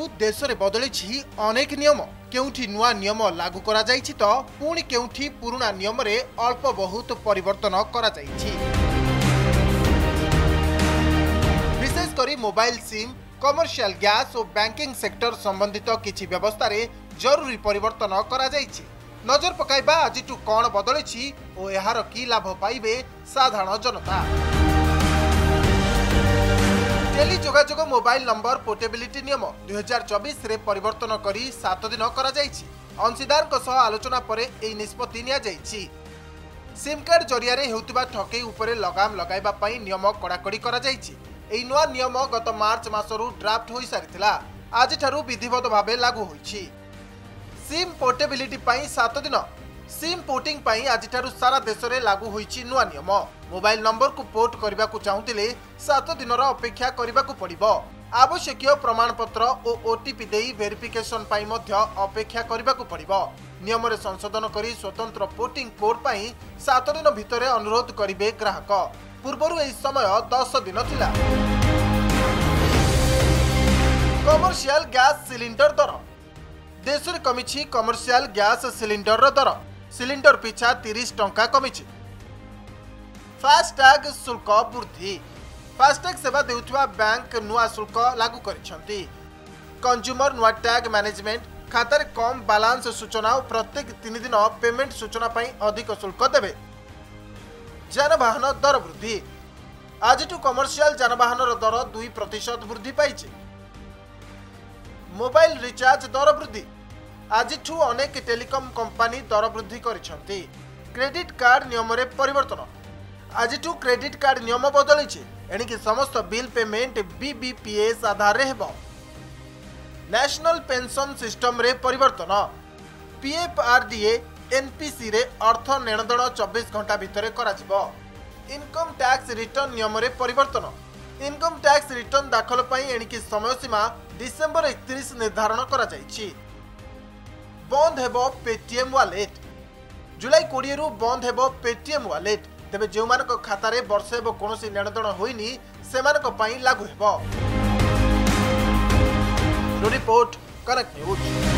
देश में बदली अनेक नियम केउठी नुआ नियम लागू करा जाइछि तो पुणी केउठी पुराना नियम रे अल्प बहुत परिवर्तन करा जाइछि। विशेष करी मोबाइल सिम कमर्शियल गैस और बैंकिंग सेक्टर संबंधित किछि व्यवस्था रे जरूरी परिवर्तन करा जाइछि। नजर पकाइबा आजिटू कौन बदली और यार की लाभ पाइबे साधारण जनता। टेली जोगाजोग मोबाइल नंबर पोर्टेबिलिटी नियम 2024 रे परिवर्तन करी 7 दिन करा जाइछि। अंशीदार सह आलोचना पर एही निष्पत्ति निया जाइछि। सिम कार्ड जरिया रे हेउतिबा ठकेई उपरे लगाम लगाइबा पई नियम कड़ाकड़ी करा जाइछि। एही नुआ नियम गत मार्च मासरू ड्राफ्ट होई सारिथिला, आज ठारू विधिवत भाबे लागू होइछि। सिम पोर्टेबिलिटी पई 7 दिन सिम पोर्टिंग पई आज ठारू सारा देश रे लागू होइछि नुआ नियम। मोबाइल नंबर को पोर्ट करबा को चाहुतिले 7 दिनर अपेक्षा करबा को पड़िबो। आवश्यक प्रमाणपत्र और ओटीपी देई वेरिफिकेशन पई मध्य अपेक्षा करबा को पड़िबो। नियम रे संशोधन करी स्वतंत्र पोर्टिंग कोड पई 7 दिन भितरे अनुरोध करिवे ग्राहक। पूर्वरु एही समय 10 दिन थिला। कमर्शियल गैस सिलिंडर दर देश रे कमिछि। कमर्शियल गैस सिलिंडर दर सिलिंडर पिछा 30 टंका कमिछि। फास्टैग शुल्क वृद्धि फास्टैग सेवा देउथुवा बैंक नुआ शुल्क लागू करिसंती। कंज्यूमर नुआ टैग मैनेजमेंट खातार कम बैलेंस सूचना और प्रत्येक 3 दिन पेमेंट सूचना पई अधिक शुल्क देबे। जानवाहन दर वृद्धि आज कमर्शियल जानवाहन दर 2% वृद्धि पाइछि। मोबाइल रिचार्ज दर वृद्धि आज अनेक टेलीकॉम कंपनी दर वृद्धि करिसंती। क्रेडिट कार्ड नियम रे परिवर्तन आज क्रेडिट कार्ड नियम बदली एणिकी समस्त बिल पेमेंट बीबीपीएस आधार रे हेबो। नेशनल पेंशन सिस्टम रे परिवर्तन पीएफआरडीए एनपीसी रे अर्थ नेणदेण 24 घंटा भितर कराजिबो। इनकम टैक्स रिटर्न नियम रे परिवर्तन इनकम टैक्स रिटर्न दाखल पई एणिकी समय सीमा डिसेंबर 31 निर्धारण करा जाइछि। बंद हेबो पेटीएम वॉलेट जुलाई 20 रु बंद हेबो पेटीएम वॉलेट। तेबे जो मानक खाता रे वर्ष हेबो कोनोसी लेनदेन होइनी सेमानक पई लागू हेबो। Report Kanak news.